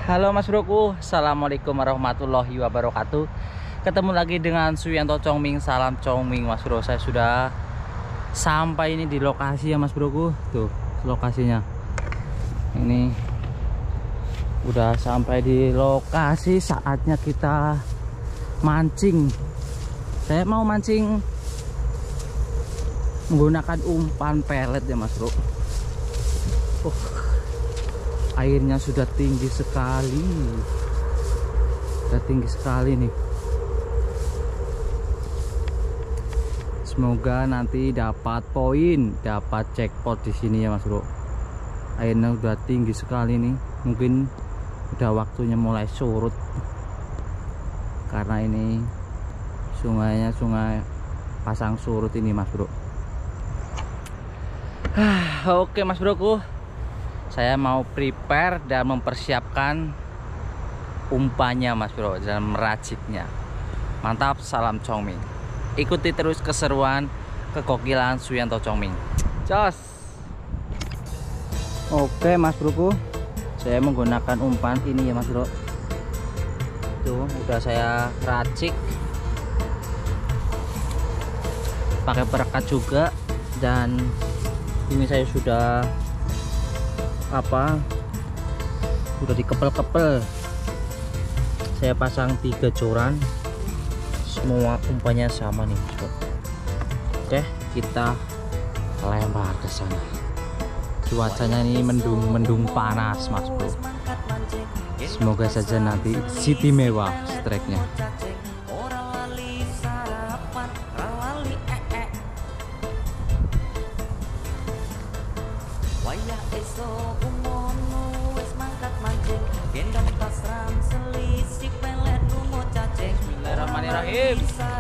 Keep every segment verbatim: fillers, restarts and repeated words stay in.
Halo Mas Broku, Assalamualaikum warahmatullahi wabarakatuh. Ketemu lagi dengan Suyanto Chongming. Salam Chongming Mas Bro. Saya sudah sampai ini di lokasi ya Mas Broku. Tuh lokasinya. Ini udah sampai di lokasi, saatnya kita mancing. Saya mau mancing menggunakan umpan pelet ya Mas Bro. uh. Airnya sudah tinggi sekali, sudah tinggi sekali nih. Semoga nanti dapat poin, dapat jackpot di sini ya Mas Bro. Airnya sudah tinggi sekali nih. Mungkin udah waktunya mulai surut karena ini sungainya sungai pasang surut ini Mas Bro. Oke Mas Broku, saya mau prepare dan mempersiapkan umpannya Mas Bro dan meraciknya. Mantap, salam Chongming. Ikuti terus keseruan kekokilan Suyanto Chongming. Jos. Oke Mas Broku, saya menggunakan umpan ini ya Mas Bro. Tuh udah saya racik pakai perekat juga, dan ini saya sudah apa udah dikepel-kepel. Saya pasang tiga joran, semua umpannya sama nih Bro. Oke, kita lempar ke sana. Cuacanya ini mendung-mendung panas Mas Bro. Semoga saja nanti City mewah strike-nya. Bismillahirrahmanirrahim.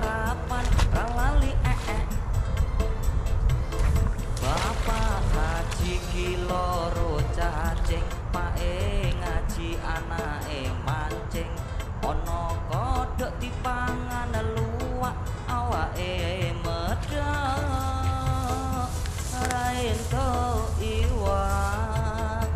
Bapak ngaji kiloro cacing, pae ngaji anake mancing. Ono kodhok dipangan luwak, awake medhok ora entuk iwak.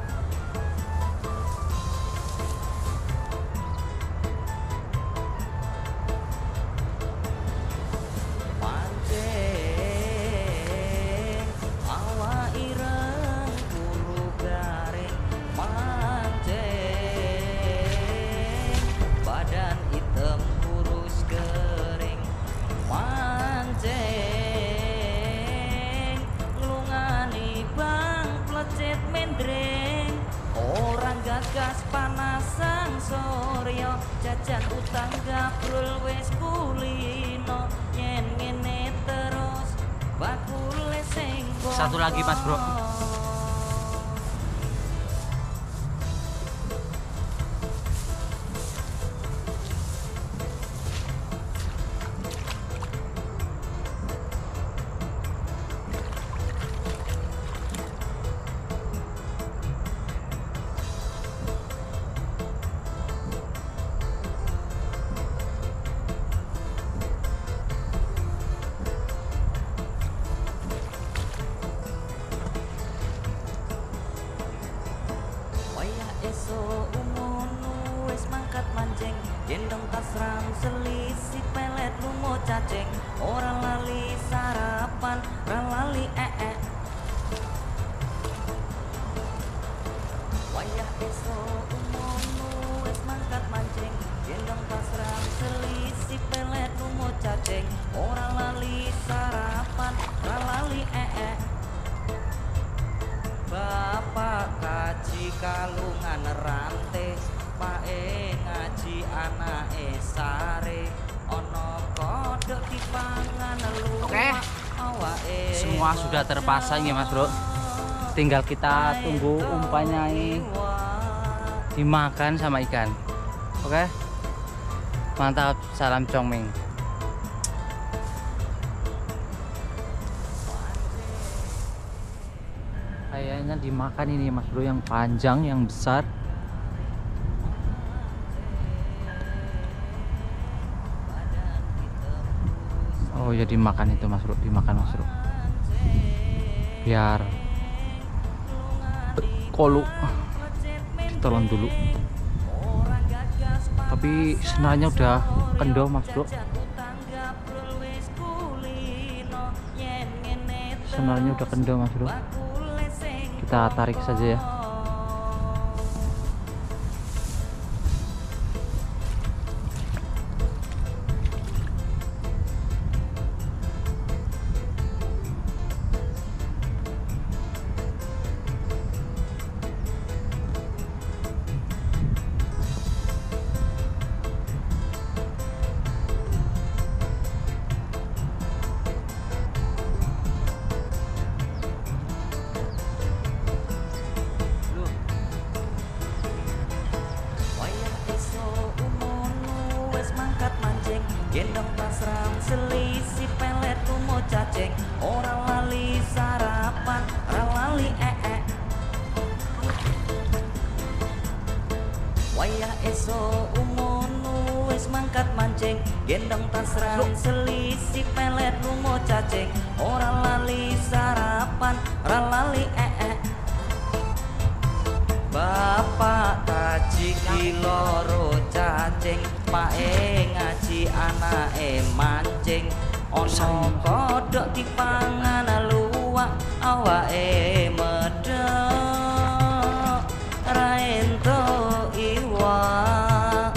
Gas panasang soryo, jajan utang gabrul wis kulino. Yen ngene terus bakule sing Satu lagi Mas Bro. Gendong tasram selisih pelet lungo cacing, ora lali sarapan, ora lali ee. Wayah esok umono wis mangkat mancing, gendong tasram selisih pelet lungo cacing, ora lali sarapan, ora lali ee. Bapak kaji kalungan rantai, pae ngaji anake sare. Ono kodhok dipangan luwak. Oke, awake semua sudah terpasang ya Mas Bro. Tinggal kita tunggu umpannya ini dimakan sama ikan. Oke, mantap, salam Chongming. Kayaknya dimakan ini Mas Bro, yang panjang, yang besar. Oh ya, dimakan itu Mas Bro, dimakan Mas Bro. Biar kolu ditelan dulu. tapi senarnya udah kendor mas bro. Senarnya udah kendor mas bro. Kita tarik saja ya. Gendong pasrang selisih pelet mau cacing, orang lali sarapan, orang lali ee. Wayah esok umonu wis mangkat mancing, gendong pasrang selisih pelet mau cacing, orang lali sarapan, orang lali ee. Bapak kaji kiloro cacing, Pak e ngaji anake mancing, ono kodok dipangan luwak awake medhek ra entuk iwak.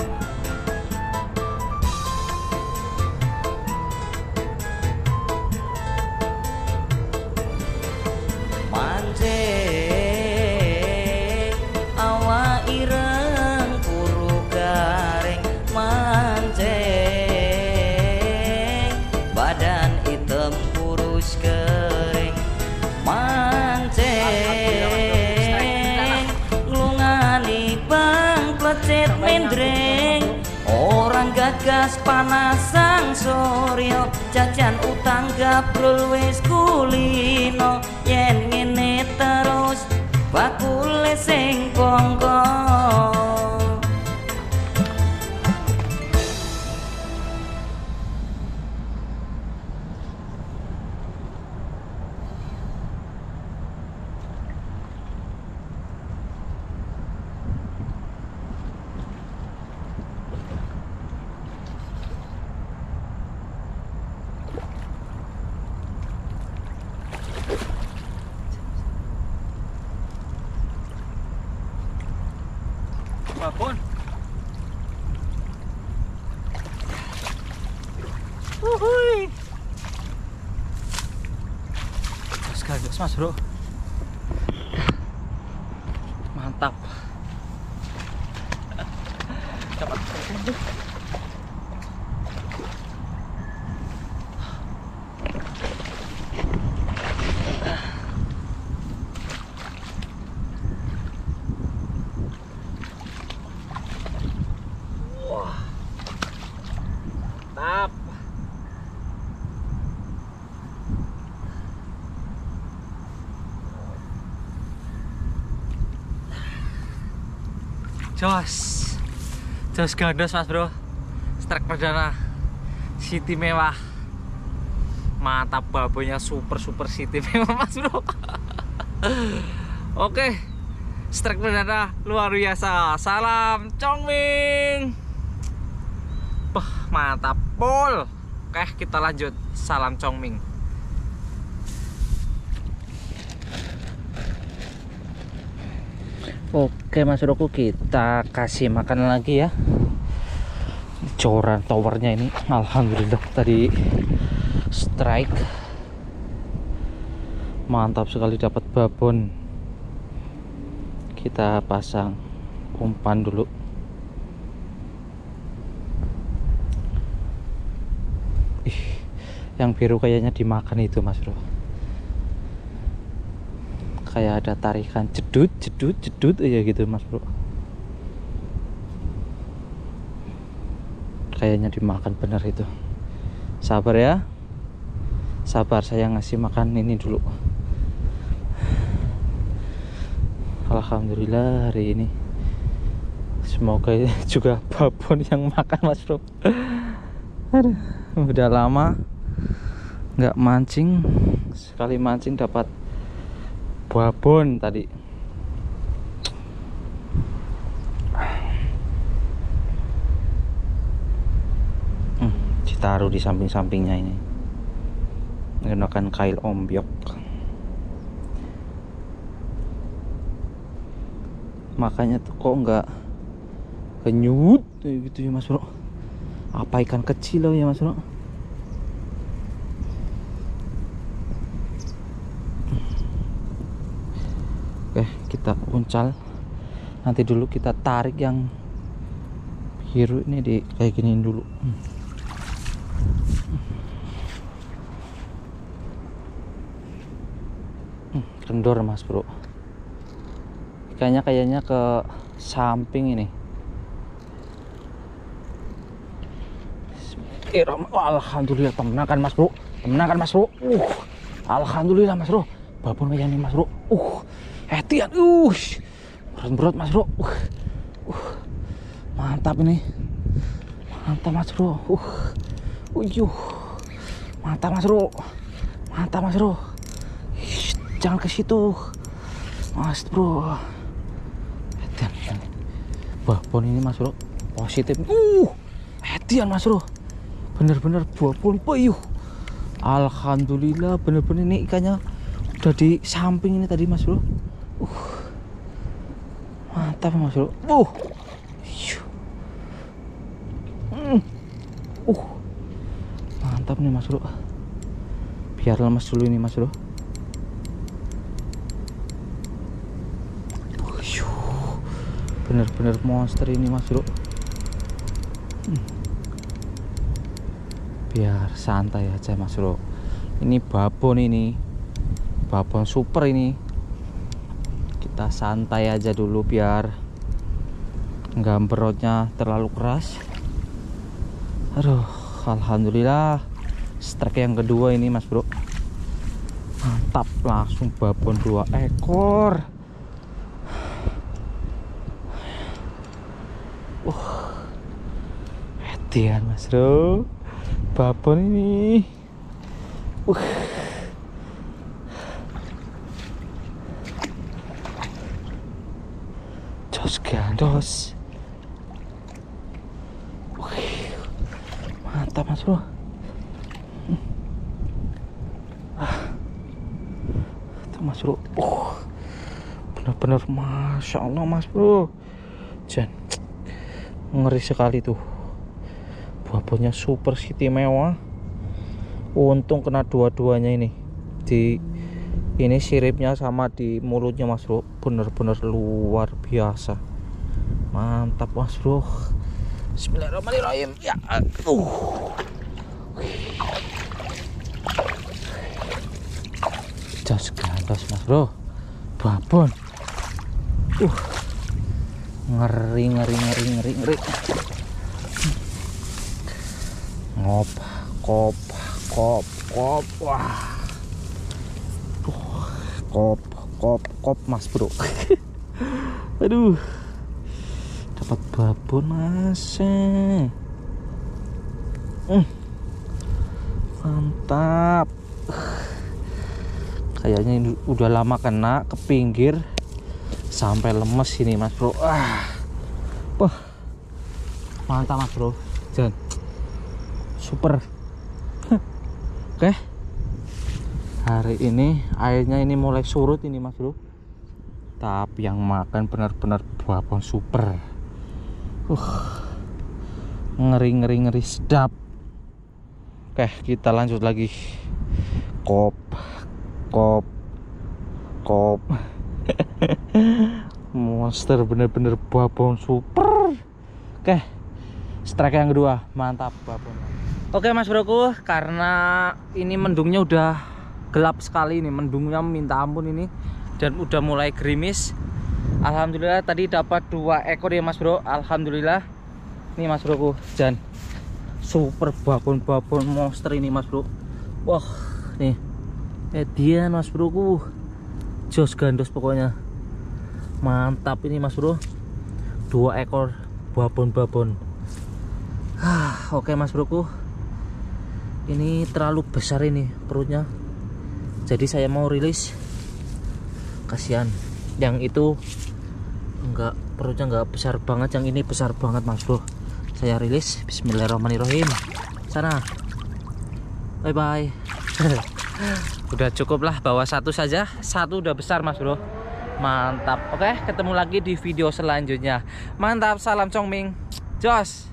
Mancing awak ireng puru garing, mancing badan hitam kurus kering, mancing nglungani bang plecet mendreng, orang gagas panasang soryo, jajan utang gabrul wis kulino, yen ngene terus bakule sing bongkong. Babon. Uhuy. Sekali mas bro. Mantap. Dapat. Mantap. Jos. Jos gandos mas bro. Strike perdana City mewah. Mantap, babonya super super City mewah mas bro. Oke, strike perdana luar biasa. Salam Chongming. Wah, mantap pol. Oke, kita lanjut. Salam Chongming. Oke mas bro, kita kasih makan lagi ya. Coran towernya ini alhamdulillah tadi strike. Mantap sekali, dapat babon. Kita pasang umpan dulu. Ih, yang biru kayaknya dimakan itu mas bro. Kayak ada tarikan jedut jedut jedut aja gitu mas bro. Kayaknya dimakan bener itu. Sabar ya, sabar, saya ngasih makan ini dulu. Alhamdulillah hari ini semoga juga babon yang makan mas bro. Aduh, udah lama nggak mancing, sekali mancing dapat babon tadi. ditaruh di samping-sampingnya ini menggunakan kail ombyok. Makanya tuh kok nggak kenyut gitu ya Mas Bro. Apa ikan kecil loh ya Mas Bro. Oke, kita uncal. Nanti dulu kita tarik yang biru ini di kayak giniin dulu. Kendor Mas Bro. Ikannya kayaknya ke samping ini. Alhamdulillah, tenang kan Mas Bro. Tenang kan Mas Bro. Uh, alhamdulillah Mas Bro. Babon kayaknya nih Mas Bro. Uh, hetian. Uh, berat-berat Mas Bro. Uh, uh, mantap ini. Mantap Mas Bro. Uh, uyuh. Mantap Mas Bro. Mantap Mas Bro. Shh, jangan ke situ. Mas Bro. Hetian. Babon ini Mas Bro. Positif. Uh, hetian Mas Bro. Bener-bener babon peyuh. Alhamdulillah, bener-bener ini ikannya udah di samping ini tadi Mas Bro. Uh, mantap Mas Bro. Uh, mm. uh, mantap nih Mas Bro. Biar lemas dulu ini Mas Bro. Bener-bener monster ini Mas Bro. Hmm. Biar santai aja Mas Bro. Ini babon ini, babon super ini. Kita santai aja dulu biar nggak berotnya terlalu keras. Aduh, alhamdulillah strike yang kedua ini Mas Bro. Mantap, langsung babon dua ekor. Uh, hetian Mas Bro. Babon ini. Uh. Jos gandos. Uh. Mantap Mas Bro. Hmm. Ah. Tuh Mas Bro. Uh. Bener-bener Masya Allah Mas Bro. Jan. Ngeri sekali tuh. Babonnya super istimewa. Untung kena dua-duanya ini. Di ini siripnya sama di mulutnya Mas Bro. Bener-bener luar biasa. Mantap Mas Bro. Bismillahirrahmanirrahim. Ya. Uh. Jos gandos Mas Bro. Babon. Uh. Ngeri ngeri ngeri ngeri ngeri. Ngop, kop, kop, kop, wah, uh, kop, kop, kop Mas Bro. Aduh, dapat babon Mas. Hmm. Mantap. Kayaknya ini udah lama kena ke pinggir sampai lemes ini Mas Bro. Ah, wah, mantap Mas Bro. Jangan. Super. Oke, hari ini airnya ini mulai surut ini Mas Bro, tapi yang makan benar-benar babon super. uh ngeri ngeri ngeri sedap. Oke, kita lanjut lagi. Kop kop kop. Monster bener-bener babon super. Oke, strike yang kedua. Mantap babon. Oke Mas Broku, karena ini mendungnya udah gelap sekali ini, mendungnya minta ampun ini, dan udah mulai gerimis. Alhamdulillah tadi dapat dua ekor ya Mas Bro. Alhamdulillah. Nih Mas Broku, dan super babon-babon monster ini Mas Bro. Wah, nih hediah Mas Broku. Jos gandos pokoknya. Mantap ini Mas Bro. Dua ekor babon-babon. Ah, oke Mas Broku. Ini terlalu besar ini perutnya, jadi saya mau rilis. Kasihan yang itu enggak, perutnya enggak besar banget, yang ini besar banget Mas Bro. Saya rilis. Bismillahirrahmanirrahim. sana. Bye bye. Udah cukup lah, bawa satu saja. Satu udah besar Mas Bro. Mantap. Oke, ketemu lagi di video selanjutnya. Mantap, salam Chongming. Jos.